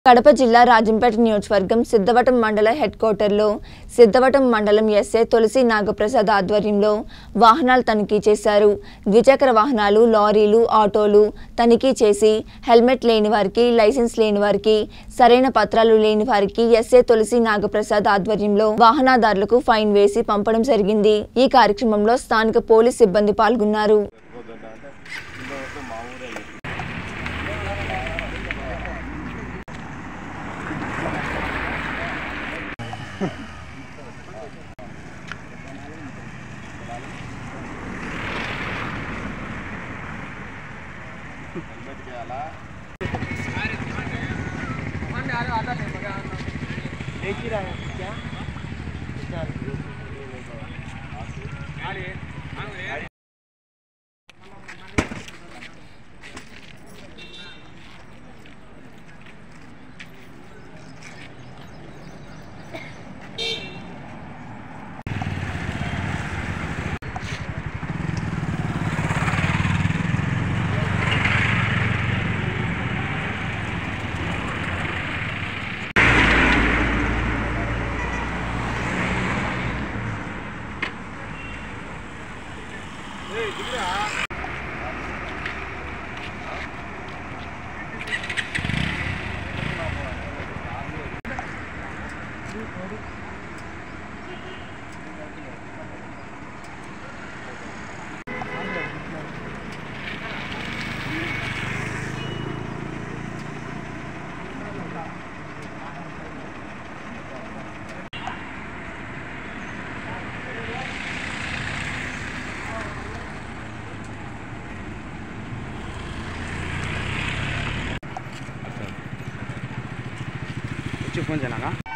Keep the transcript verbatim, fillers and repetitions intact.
కడప జిల్లా రాజంపేట నియోజకవర్గం సిద్ధవటం మండల హెడ్ క్వార్టర్లో సిద్ధవటం మండలం ఎస్ఐ తులసి నాగప్రసాద్ ఆధ్వర్యంలో వాహనాలు తనిఖీ చేశారు. ద్విచక్ర వాహనాలు, లారీలు, ఆటోలు తనిఖీ చేసి హెల్మెట్ లేని వారికి, లైసెన్స్ లేని వారికి, సరైన పత్రాలు లేని వారికి ఎస్ఐ తులసి నాగప్రసాద్ ఆధ్వర్యంలో వాహనదారులకు ఫైన్ వేసి పంపడం జరిగింది. ఈ కార్యక్రమంలో స్థానిక పోలీస్ సిబ్బంది పాల్గొన్నారు. एक ही रहा है क्या? फोन चलाना।